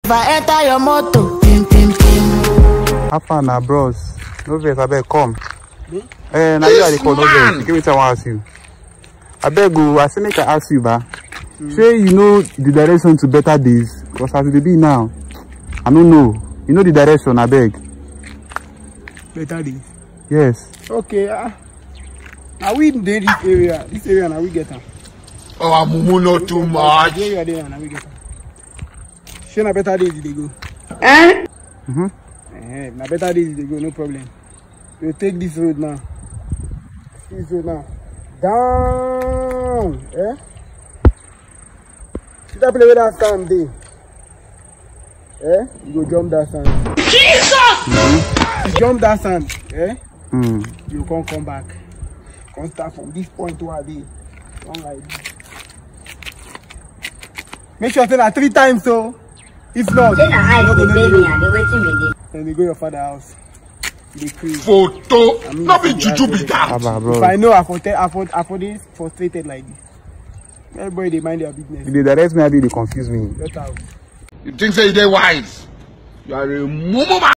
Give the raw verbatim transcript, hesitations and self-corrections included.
If I enter your motor, pim pim pim. How far now, bros? No vex, I beg, come. Me? Eh, now you are the call, no vex. Give me time, I ask you. I beg you, I say make I ask you, ba. Mm. Say you know the direction to better days? Because as it be now, I don't know. You know the direction, I beg. Better days? Yes. Okay, uh, are we in this area? This area, now we get them. Oh, I'm not too much. This area, there, now we get them. Sure, na better days they go. Eh? Mm-hmm. Eh, na better days they go, no problem. We'll take this road now. This road now. Down. Eh? See that play with that sand there? Eh? You go jump that sand. Jesus! Mm-hmm. You jump that sand, eh? Mm. You can't come back. Can't start from this point to where they don't like this. Make sure say that three times so. If not, then I hide the baby and they waiting with it. Then they go your father's house. They crazy. Photo. I mean, not be juju be that. If I know I for I for I for this frustrated like this. Everybody they mind their business. If they direct me, I be they confuse me. Get out. You think say they wise? You are a mumu man.